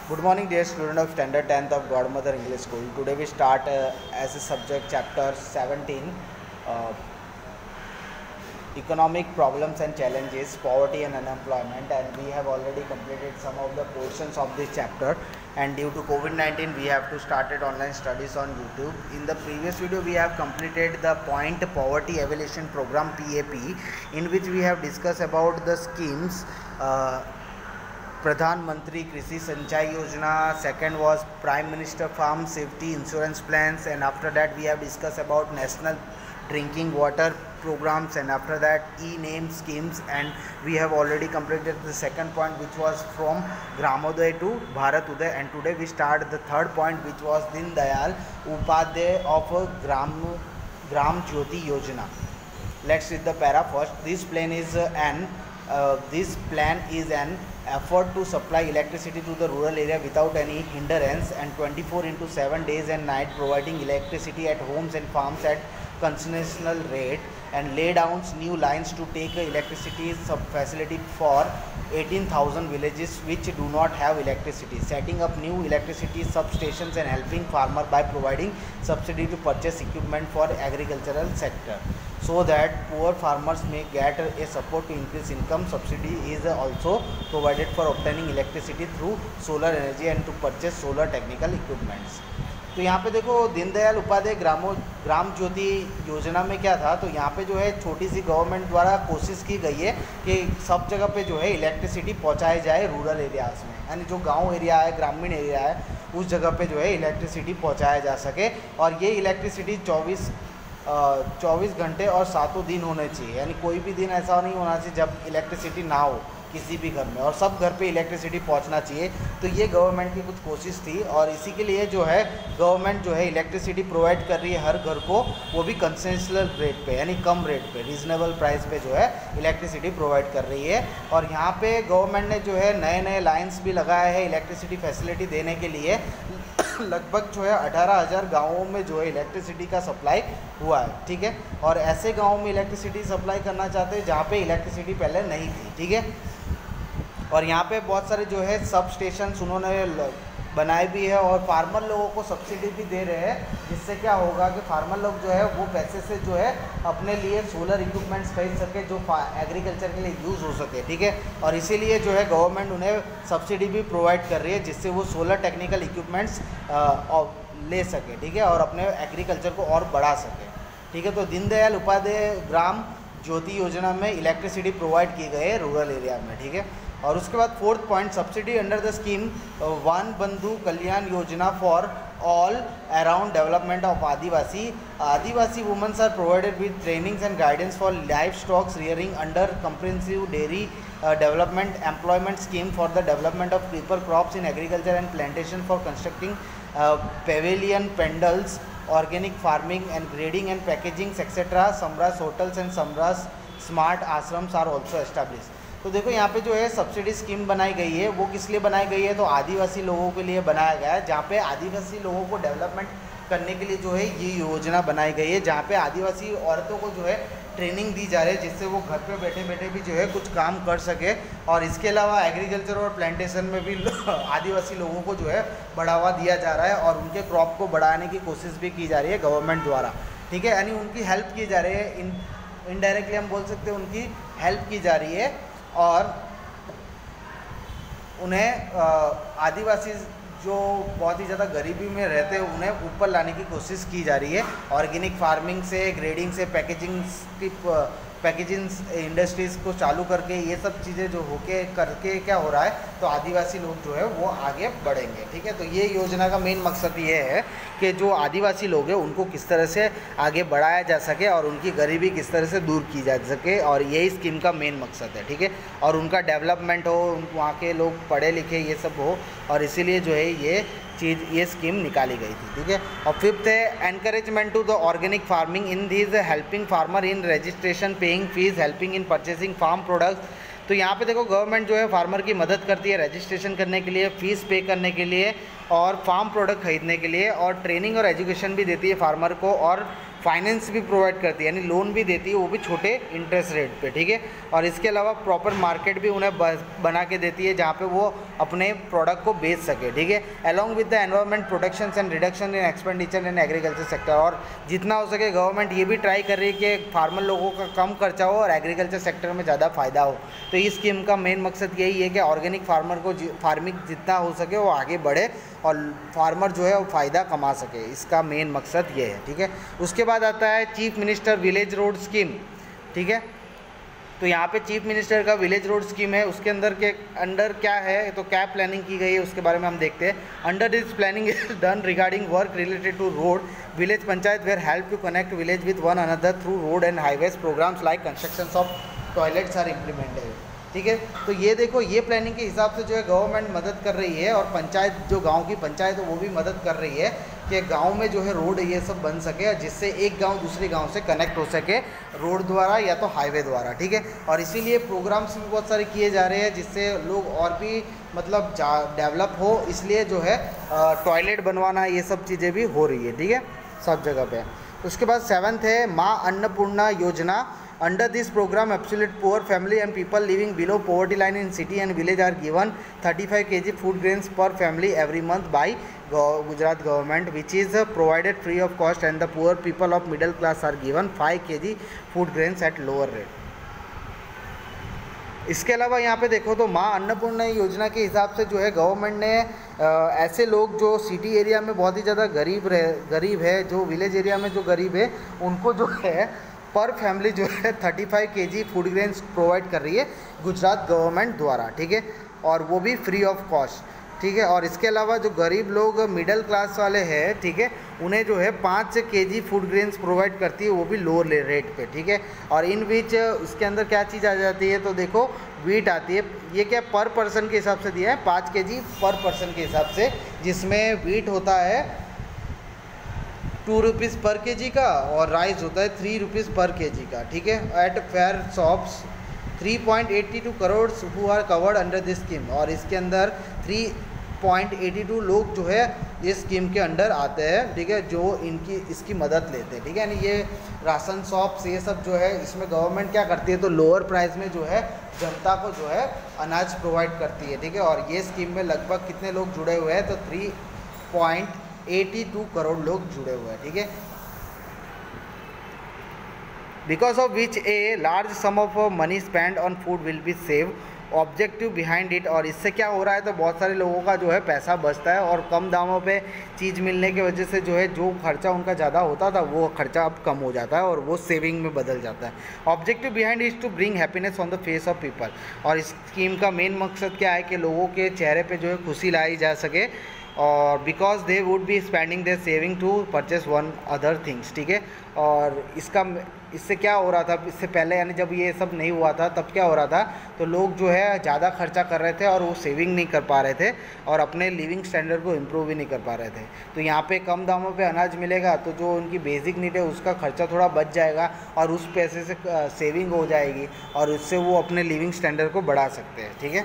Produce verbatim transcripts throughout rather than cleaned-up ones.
Good morning, dear student of Standard tenth of Godmother English School. Today we start uh, as a subject chapter seventeen, uh, economic problems and challenges, poverty and unemployment, and we have already completed some of the portions of this chapter. And due to COVID nineteen, we have to started online studies on YouTube. In the previous video, we have completed the Point Poverty Evaluation Program (P A P), in which we have discussed about the schemes. Uh, Pradhan Mantri Krishi Sanchai Yojana, second was Prime Minister Farm Safety Insurance Plans, and after that we have discussed about National Drinking Water Programs, and after that e-name schemes, and we have already completed the second point, which was from Gramodaya to Bharat Uday, and today we start the third point, which was Din Dayal Upadhyay of Gram, Gram Jyoti Yojana. Let's read the para first. This plan is uh, an uh, this plan is an effort to supply electricity to the rural area without any hindrance, and twenty-four into seven days and night providing electricity at homes and farms at concessional rate, and lay down new lines to take electricity sub facility for eighteen thousand villages which do not have electricity, setting up new electricity substations and helping farmer by providing subsidy to purchase equipment for agricultural sector, so that poor farmers may get a support to increase income. Subsidy is also provided for obtaining electricity through solar energy and to purchase solar technical equipments. तो यहाँ पे देखो दीनदयाल उपाध्याय ग्रामो ग्राम ज्योति योजना में क्या था, तो यहाँ पे जो है छोटी सी गवर्नमेंट द्वारा कोशिश की गई है कि सब जगह पे जो है इलेक्ट्रिसिटी पहुँचाई जाए रूरल एरियाज़ में, यानी जो गांव एरिया है, ग्रामीण एरिया है, उस जगह पे जो है इलेक्ट्रिसिटी पहुँचाया जा सके। और ये इलेक्ट्रिसिटी चौबीस चौबीस घंटे और सातों दिन होने चाहिए, यानी कोई भी दिन ऐसा नहीं होना चाहिए जब इलेक्ट्रिसिटी ना हो किसी भी घर में, और सब घर पे इलेक्ट्रिसिटी पहुंचना चाहिए। तो ये गवर्नमेंट की कुछ कोशिश थी, और इसी के लिए जो है गवर्नमेंट जो है इलेक्ट्रिसिटी प्रोवाइड कर रही है हर घर को, वो भी कंसेशनल रेट पे, यानी कम रेट पे, रीजनेबल प्राइस पे जो है इलेक्ट्रिसिटी प्रोवाइड कर रही है। और यहाँ पे गवर्नमेंट ने जो है नए नए लाइन्स भी लगाए हैं इलेक्ट्रिसिटी फैसिलिटी देने के लिए। लगभग जो है अठारह हज़ार गाँवों में जो है इलेक्ट्रिसिटी का सप्लाई हुआ है, ठीक है। और ऐसे गाँव में इलेक्ट्रिसिटी सप्लाई करना चाहते हैं जहाँ पे इलेक्ट्रिसिटी पहले नहीं थी, ठीक है। और यहाँ पे बहुत सारे जो है सब स्टेशन उन्होंने बनाए भी है, और फार्मर लोगों को सब्सिडी भी दे रहे हैं, जिससे क्या होगा कि फार्मर लोग जो है वो पैसे से जो है अपने लिए सोलर इक्विपमेंट्स खरीद सके जो एग्रीकल्चर के लिए यूज़ हो सके, ठीक है। और इसीलिए जो है गवर्नमेंट उन्हें सब्सिडी भी प्रोवाइड कर रही है, जिससे वो सोलर टेक्निकल इक्विपमेंट्स ले सके, ठीक है, और अपने एग्रीकल्चर को और बढ़ा सके, ठीक है। तो दीनदयाल उपाध्याय ग्राम ज्योति योजना में इलेक्ट्रिसिटी प्रोवाइड की गई है रूरल एरिया में, ठीक है। और उसके बाद fourth point, subsidy under the scheme Van Bandhu Kalyan Yojana for all around development of Adivasi Adivasi womens are provided with trainings and guidance for life stocks rearing under comprehensive dairy development employment scheme for the development of creeper crops in agriculture and plantation for constructing pavilion pendles, organic farming and grading and packaging etc. Samras hotels and Samras smart ashrams are also established. तो देखो यहाँ पे जो है subsidy scheme बनाई गई है, वो किस लिए बनाई गई है, तो आदिवासी लोगों के लिए बनाया गया है, जहाँ पे आदिवासी लोगों को डेवलपमेंट करने के लिए जो है ये योजना बनाई गई है, जहाँ पे आदिवासी औरतों को जो है ट्रेनिंग दी जा रही है, जिससे वो घर पे बैठे बैठे भी जो है कुछ काम कर सके। और इसके अलावा एग्रीकल्चर और प्लांटेशन में भी आदिवासी लोगों को जो है बढ़ावा दिया जा रहा है, और उनके क्रॉप को बढ़ाने की कोशिश भी की जा रही है गवर्नमेंट द्वारा, ठीक है, यानी उनकी हेल्प की जा रही है, इन इनडायरेक्टली हम बोल सकते हैं उनकी हेल्प की जा रही है। और उन्हें आदिवासी जो बहुत ही ज़्यादा गरीबी में रहते हैं उन्हें ऊपर लाने की कोशिश की जा रही है, ऑर्गेनिक फार्मिंग से, ग्रेडिंग से, पैकेजिंग की पैकेजिंग इंडस्ट्रीज़ को चालू करके, ये सब चीज़ें जो होके करके क्या हो रहा है, तो आदिवासी लोग जो है वो आगे बढ़ेंगे, ठीक है। तो ये योजना का मेन मकसद ये है कि जो आदिवासी लोग हैं उनको किस तरह से आगे बढ़ाया जा सके और उनकी गरीबी किस तरह से दूर की जा सके, और यही स्कीम का मेन मकसद है, ठीक है। और उनका डेवलपमेंट हो, वहाँ के लोग पढ़े लिखे ये सब हो, और इसीलिए जो है ये चीज़ ये स्कीम निकाली गई थी, ठीक है। और फिफ्थ है encouragement to the organic farming in this helping farmer in registration, paying fees, helping in purchasing farm products. तो यहाँ पे देखो गवर्नमेंट जो है फार्मर की मदद करती है रजिस्ट्रेशन करने के लिए, फ़ीस पे करने के लिए, और फार्म प्रोडक्ट खरीदने के लिए, और ट्रेनिंग और एजुकेशन भी देती है फार्मर को, और फाइनेंस भी प्रोवाइड करती है, यानी लोन भी देती है, वो भी छोटे इंटरेस्ट रेट पे, ठीक है। और इसके अलावा प्रॉपर मार्केट भी उन्हें बना के देती है जहाँ पे वो अपने प्रोडक्ट को बेच सके, ठीक है। Along with the environment protection and reduction in expenditure in agriculture sector, और जितना हो सके गवर्नमेंट ये भी ट्राई कर रही है कि फार्मर लोगों का कम खर्चा हो और एग्रीकल्चर सेक्टर में ज़्यादा फ़ायदा हो। तो इस स्कीम का मेन मकसद यही है कि ऑर्गेनिक फार्मर को फार्मिंग जितना हो सके वो आगे बढ़े और फार्मर जो है वो फ़ायदा कमा सके, इसका मेन मकसद ये है, ठीक है। उसके बाद आता है chief minister village road scheme, ठीक है। तो यहाँ पे चीफ मिनिस्टर का विलेज रोड स्कीम है, उसके अंदर के अंडर क्या है, तो क्या प्लानिंग की गई है उसके बारे में हम देखते हैं। Under this planning is done regarding work related to road village panchayat where help to connect village with one another through road and highways programs like construction of toilets are implemented, ठीक है। तो ये देखो, ये प्लानिंग के हिसाब से जो है गवर्नमेंट मदद कर रही है और पंचायत जो गांव की पंचायत है वो भी मदद कर रही है कि गांव में जो है रोड ये सब बन सके, जिससे एक गांव दूसरे गांव से कनेक्ट हो सके रोड द्वारा या तो हाईवे द्वारा, ठीक है। और इसीलिए प्रोग्राम्स भी बहुत सारे किए जा रहे हैं जिससे लोग और भी मतलब डेवलप हो, इसलिए जो है टॉयलेट बनवाना ये सब चीज़ें भी हो रही है, ठीक है, सब जगह पे। उसके बाद सेवन्थ है माँ अन्नपूर्णा योजना। Under this program, absolute poor family and people living below poverty line in city and village are given thirty-five kilograms food grains per family every month by Gujarat government, which is provided free of cost, and the poor people of middle class are given five kilograms food grains at lower rate. इसके अलावा यहाँ पे देखो तो माँ अन्नपूर्णा योजना के हिसाब से जो है गवर्नमेंट ने आ, ऐसे लोग जो सिटी एरिया में बहुत ही ज़्यादा गरीब रहे गरीब है, जो विलेज एरिया में जो गरीब है, उनको जो है पर फैमिली जो है पैंतीस केजी फूड ग्रेन्स प्रोवाइड कर रही है गुजरात गवर्नमेंट द्वारा, ठीक है, और वो भी फ्री ऑफ कॉस्ट, ठीक है। और इसके अलावा जो गरीब लोग मिडिल क्लास वाले हैं, ठीक है, उन्हें जो है पाँच केजी फूड ग्रेन्स प्रोवाइड करती है, वो भी लोअर रेट पे, ठीक है। और इन बीच इसके अंदर क्या चीज़ आ जाती है, तो देखो वीट आती है, ये क्या पर पर्सन के हिसाब से दिया है, पाँच केजी पर पर्सन के हिसाब से, जिसमें वीट होता है टू रुपीज़ पर के जी का और राइस होता है थ्री रुपीज़ पर के जी का, ठीक है। At fair shops three point eighty two crore who are covered under this scheme, और इसके अंदर थ्री पॉइंट एटी टू लोग जो है इस स्कीम के अंडर आते हैं, ठीक है, जो इनकी इसकी मदद लेते हैं, ठीक है। यानी ये राशन शॉप्स ये सब जो है इसमें गवर्नमेंट क्या करती है, तो लोअर प्राइस में जो है जनता को जो है अनाज प्रोवाइड करती है, ठीक है। और ये स्कीम में लगभग कितने लोग जुड़े हुए हैं, तो three point eighty two crore लोग जुड़े हुए हैं, ठीक है। Because of which a large sum of money spend on food will be save, objective behind it, और इससे क्या हो रहा है, तो बहुत सारे लोगों का जो है पैसा बचता है और कम दामों पे चीज़ मिलने की वजह से जो है जो खर्चा उनका ज़्यादा होता था वो खर्चा अब कम हो जाता है और वो सेविंग में बदल जाता है। Objective behind is to bring happiness on the face of people, और इस स्कीम का मेन मकसद क्या है कि लोगों के चेहरे पर जो है खुशी लाई जा सके, और because they would be spending their saving to purchase one other things, ठीक है। और इसका इससे क्या हो रहा था, इससे पहले यानी जब ये सब नहीं हुआ था तब क्या हो रहा था, तो लोग जो है ज़्यादा खर्चा कर रहे थे और वो सेविंग नहीं कर पा रहे थे और अपने लिविंग स्टैंडर्ड को इम्प्रूव भी नहीं कर पा रहे थे। तो यहाँ पे कम दामों पे अनाज मिलेगा तो जो उनकी बेसिक नीड है उसका खर्चा थोड़ा बच जाएगा और उस पैसे से सेविंग हो जाएगी और उससे वो अपने लिविंग स्टैंडर्ड को बढ़ा सकते हैं, ठीक है।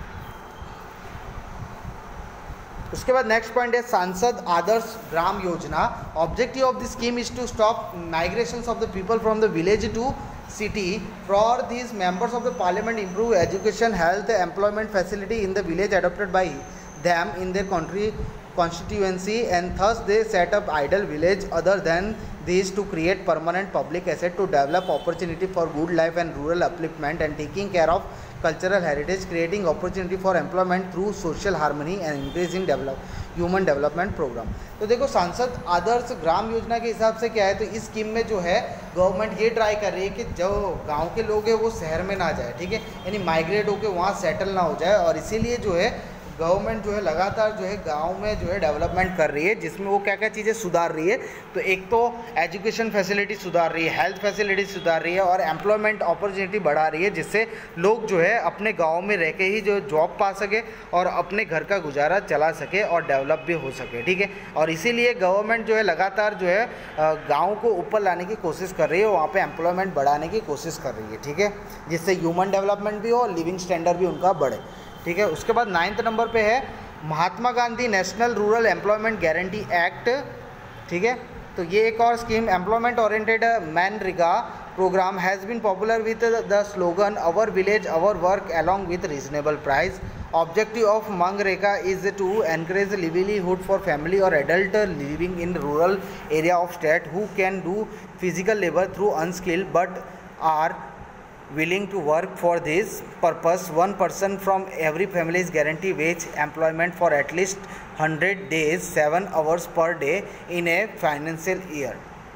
उसके बाद नेक्स्ट पॉइंट है सांसद Adarsh Gram Yojana. Objective of this scheme is to stop migration of the people from the village to city. For these members of the parliament improve education, health, employment facility in the village adopted by them in their country constituency, and thus they set up idle village other than these to create permanent public asset to develop opportunity for good life and rural upliftment and taking care of cultural heritage, creating opportunity for employment through social harmony and increase in develop human development program. तो देखो सांसद आदर्श ग्राम योजना के हिसाब से क्या है, तो इस स्कीम में जो है गवर्नमेंट ये ट्राई कर रही है कि जो गांव के लोग हैं वो शहर में ना जाए, ठीक है, यानी माइग्रेट होकर वहाँ सेटल ना हो जाए। और इसीलिए जो है गवर्नमेंट जो है लगातार जो है गांव में जो है डेवलपमेंट कर रही है, जिसमें वो क्या क्या चीज़ें सुधार रही है। तो एक तो एजुकेशन फैसिलिटी सुधार रही है, हेल्थ फैसिलिटी सुधार रही है और एम्प्लॉयमेंट अपॉर्चुनिटी बढ़ा रही है, जिससे लोग जो है अपने गांव में रह के ही जो जॉब पा सके और अपने घर का गुजारा चला सके और डेवलप भी हो सके, ठीक है। और इसीलिए गवर्नमेंट जो है लगातार जो है गाँव को ऊपर लाने की कोशिश कर रही है, वहाँ पर एम्प्लॉयमेंट बढ़ाने की कोशिश कर रही है, ठीक है, जिससे ह्यूमन डेवलपमेंट भी हो और लिविंग स्टैंडर्ड भी उनका बढ़े, ठीक है। उसके बाद नाइन्थ नंबर पे है Mahatma Gandhi national rural employment guarantee act, ठीक है। तो ये एक और स्कीम एम्प्लॉयमेंट ओरिएंटेड मनरेगा program has been popular with the slogan our village our work along with reasonable price. Objective of मनरेगा is to encourage livelihood for family or adult living in rural area of state who can do physical labor through unskilled but are willing to work for this purpose. One person from every family is guaranteed wage employment for at least one hundred days, seven hours per day in a financial year.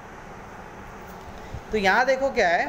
तो यहाँ देखो क्या है,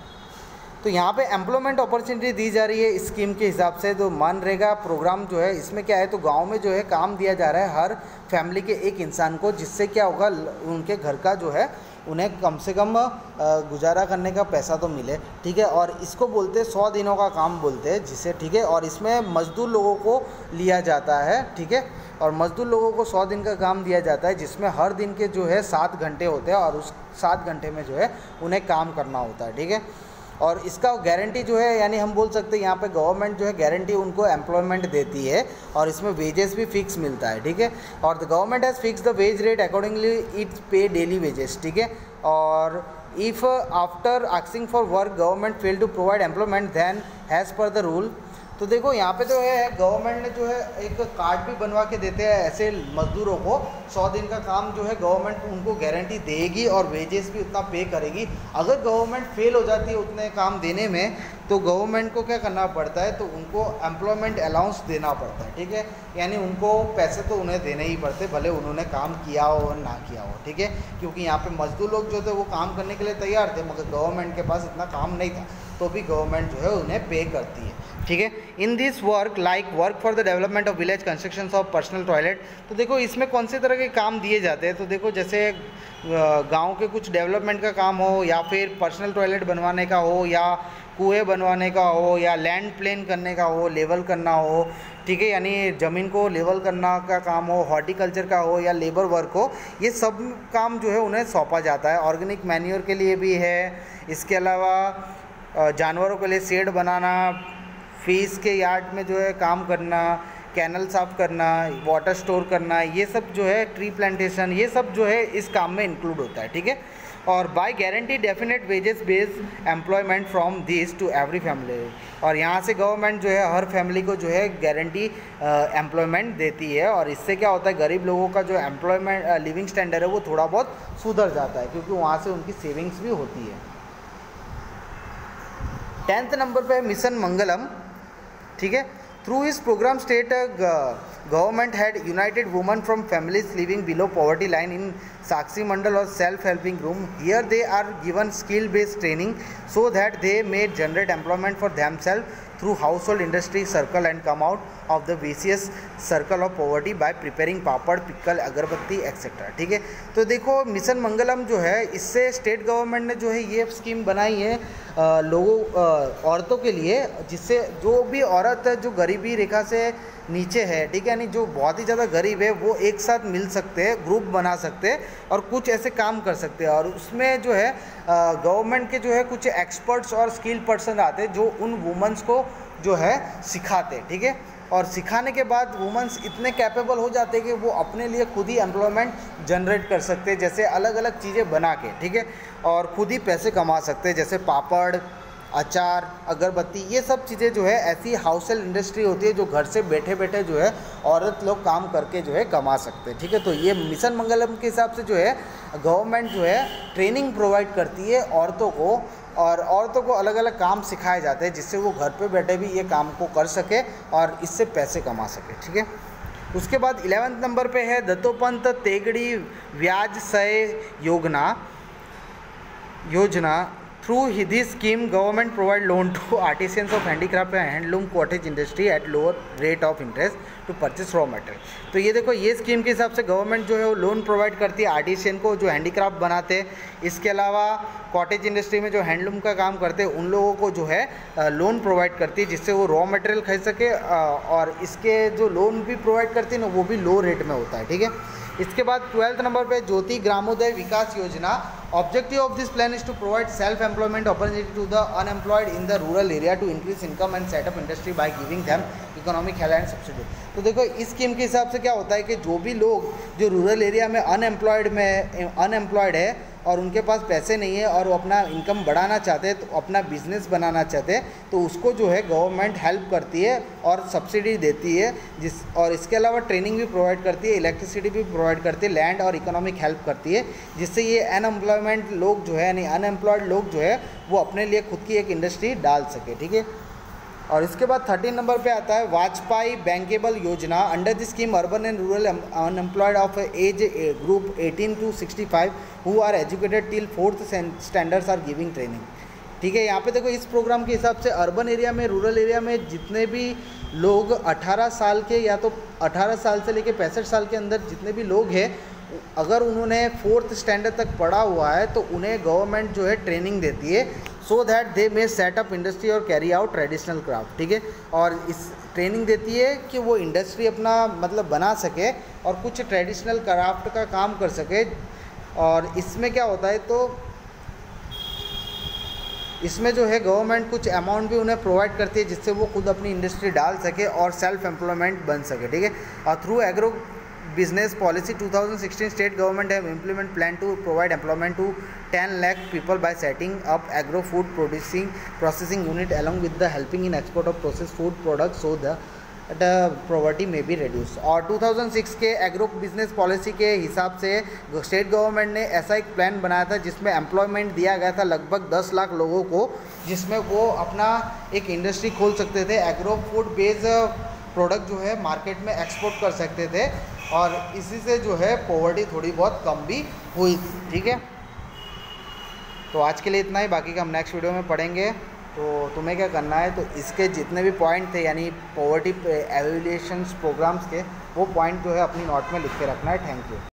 तो यहाँ पे employment opportunity दी जा रही है इस स्कीम के हिसाब से। तो मनरेगा प्रोग्राम जो है इसमें क्या है, तो गांव में जो है काम दिया जा रहा है हर फैमिली के एक इंसान को, जिससे क्या होगा उनके घर का जो है उन्हें कम से कम गुजारा करने का पैसा तो मिले, ठीक है। और इसको बोलते हैं सौ दिनों का काम बोलते हैं जिसे, ठीक है। और इसमें मजदूर लोगों को लिया जाता है, ठीक है। और मजदूर लोगों को सौ दिन का काम दिया जाता है जिसमें हर दिन के जो है सात घंटे होते हैं और उस सात घंटे में जो है उन्हें काम करना होता है, ठीक है। और इसका गारंटी जो है, यानी हम बोल सकते हैं यहाँ पे गवर्नमेंट जो है गारंटी उनको एम्प्लॉयमेंट देती है और इसमें वेजेस भी फिक्स मिलता है, ठीक है। और the government has fix the wage rate accordingly it's pay daily wages, ठीक है। और if after asking for work government fail to provide employment then has per the rule. तो देखो यहाँ पे जो है गवर्नमेंट ने जो है एक कार्ड भी बनवा के देते हैं ऐसे मजदूरों को, सौ दिन का काम जो है गवर्नमेंट उनको गारंटी देगी और वेजेस भी उतना पे करेगी। अगर गवर्नमेंट फेल हो जाती है उतने काम देने में तो गवर्नमेंट को क्या करना पड़ता है, तो उनको एम्प्लॉयमेंट अलाउंस देना पड़ता है, ठीक है। यानी उनको पैसे तो उन्हें देने ही पड़ते भले उन्होंने काम किया हो और ना किया हो, ठीक है। क्योंकि यहाँ पे मजदूर लोग जो थे वो काम करने के लिए तैयार थे मगर गवर्नमेंट के पास इतना काम नहीं था, तो भी गवर्नमेंट जो है उन्हें पे करती है, ठीक है। In this work like work for the development of village construction of personal toilet. तो देखो इसमें कौन से तरह के काम दिए जाते हैं, तो देखो जैसे गांव के कुछ डेवलपमेंट का काम हो या फिर पर्सनल टॉयलेट बनवाने का हो या कुएं बनवाने का हो या लैंड प्लेन करने का हो, लेवल करना हो, ठीक है। यानी ज़मीन को लेवल करना का काम हो, हॉर्टिकल्चर का हो या लेबर वर्क हो, ये सब काम जो है उन्हें सौंपा जाता है। ऑर्गेनिक मैन्योर के लिए भी है, इसके अलावा जानवरों के लिए शेड बनाना, फिश के यार्ड में जो है काम करना, कैनल साफ करना, वाटर स्टोर करना, ये सब जो है ट्री प्लांटेशन, ये सब जो है इस काम में इंक्लूड होता है, ठीक है। और by guarantee definite wages based employment from this to every family. और यहाँ से गवर्नमेंट जो है हर फैमिली को जो है गारंटी एम्प्लॉयमेंट देती है और इससे क्या होता है गरीब लोगों का जो एम्प्लॉयमेंट लिविंग स्टैंडर्ड है वो थोड़ा बहुत सुधर जाता है क्योंकि वहाँ से उनकी सेविंग्स भी होती है। टेंथ नंबर पे है मिशन मंगलम, ठीक है। थ्रू इस program state government had united women from families living below poverty line in Sakhi Mandal और self helping room. Here they are given skill based training so that they may generate employment for themselves through household industry circle and come out of the vicious circle of poverty by preparing papad, pickle, agarbatti etcetera, ठीक है। तो देखो mission मंगलम जो है इससे state government ने जो है ये स्कीम बनाई है लोगों औरतों के लिए, जिससे जो भी औरत है जो गरीबी रेखा से नीचे है, ठीक है, यानी जो बहुत ही ज़्यादा गरीब है वो एक साथ मिल सकते हैं, ग्रुप बना सकते हैं और कुछ ऐसे काम कर सकते हैं। और उसमें जो है गवर्नमेंट के जो है कुछ एक्सपर्ट्स और स्किल पर्सन आते हैं जो उन वुमेंस को जो है सिखाते हैं, ठीक है। और सिखाने के बाद वुमेंस इतने कैपेबल हो जाते हैं कि वो अपने लिए खुद ही एम्प्लॉयमेंट जनरेट कर सकते हैं, जैसे अलग अलग चीज़ें बना के, ठीक है, और खुद ही पैसे कमा सकते हैं, जैसे पापड़, अचार, अगरबत्ती, ये सब चीज़ें जो है ऐसी हाउस हेल्प इंडस्ट्री होती है जो घर से बैठे बैठे जो है औरत लोग काम करके जो है कमा सकते हैं, ठीक है। तो ये मिशन मंगलम के हिसाब से जो है गवर्नमेंट जो है ट्रेनिंग प्रोवाइड करती है औरतों को और औरतों को अलग अलग काम सिखाए जाते हैं जिससे वो घर पे बैठे भी ये काम को कर सके और इससे पैसे कमा सके, ठीक है। उसके बाद इलेवेंथ नंबर पे है दत्तोपंत तेगड़ी व्याज Sahay Yojana Yojana through this scheme government provide loan to artisans of handicraft and handloom cottage industry at lower rate of interest to purchase raw material. तो ये देखो ये स्कीम के हिसाब से गवर्नमेंट जो है वो लोन प्रोवाइड करती है आर्टिशियन को जो हैंडीक्राफ्ट बनाते हैं। इसके अलावा कॉटेज इंडस्ट्री में जो हैंडलूम का काम करते हैं उन लोगों को जो है लोन प्रोवाइड करती है जिससे वो रॉ मटेरियल खरीद सके और इसके जो लोन भी प्रोवाइड करती है ना वो भी लो रेट में होता है, ठीक है। इसके बाद ट्वेल्थ नंबर पे ज्योति Gramoday Vikas Yojana. Objective of this plan is to provide self employment opportunity to the unemployed in the rural area to increase income and setup industry by giving them economic help and subsidy. तो देखो इस scheme के हिसाब से क्या होता है कि जो भी लोग जो रूरल एरिया में अनएम्प्लॉयड में अनएम्प्लॉयड है और उनके पास पैसे नहीं है और वो अपना इनकम बढ़ाना चाहते हैं, तो अपना बिजनेस बनाना चाहते हैं, तो उसको जो है गवर्नमेंट हेल्प करती है और सब्सिडी देती है, जिस और इसके अलावा ट्रेनिंग भी प्रोवाइड करती है, इलेक्ट्रिसिटी भी प्रोवाइड करती है, लैंड और इकोनॉमिक हेल्प करती है, जिससे ये अनएम्प्लॉयमेंट लोग जो है यानी अनएम्प्लॉयड लोग जो है वो अपने लिए खुद की एक इंडस्ट्री डाल सके। ठीक है। और इसके बाद थर्टीन नंबर पे आता है Vajpayee bankable Yojana. Under the scheme urban and rural unemployed of age group eighteen to sixty five who are educated till fourth standards are giving training. ठीक है। यहाँ पे देखो इस प्रोग्राम के हिसाब से अर्बन एरिया में, रूरल एरिया में जितने भी लोग अठारह साल के या तो अठारह साल से लेकर पैंसठ साल के अंदर जितने भी लोग हैं, अगर उन्होंने फोर्थ स्टैंडर्ड तक पढ़ा हुआ है तो उन्हें गवर्नमेंट जो है ट्रेनिंग देती है, so that they may set up industry और कैरी आउट ट्रेडिशनल क्राफ्ट। ठीक है। और इस ट्रेनिंग देती है कि वो इंडस्ट्री अपना मतलब बना सके और कुछ ट्रेडिशनल क्राफ्ट का काम कर सके। और इसमें क्या होता है, तो इसमें जो है गवर्नमेंट कुछ अमाउंट भी उन्हें प्रोवाइड करती है जिससे वो खुद अपनी इंडस्ट्री डाल सके और सेल्फ एम्प्लॉयमेंट बन सके। ठीक है। और through agro business policy twenty sixteen state government have implement plan to provide employment to ten lakh people by setting up agro food producing processing unit along with the helping in export of processed food products so the the poverty may be reduced। और two thousand six के agro business policy के हिसाब से state government ने ऐसा एक plan बनाया था जिसमें एम्प्लॉयमेंट दिया गया था लगभग दस लाख लोगों को, जिसमें वो अपना एक इंडस्ट्री खोल सकते थे, एग्रो फूड बेस्ड प्रोडक्ट जो है मार्केट में एक्सपोर्ट कर सकते थे और इसी से जो है पॉवर्टी थोड़ी बहुत कम भी हुई थी। ठीक है। तो आज के लिए इतना ही, बाकी का हम नेक्स्ट वीडियो में पढ़ेंगे। तो तुम्हें क्या करना है, तो इसके जितने भी पॉइंट थे यानी पॉवर्टी एवेल्यूएशंस प्रोग्राम्स के, वो पॉइंट जो है अपनी नोट में लिख के रखना है। Thank you.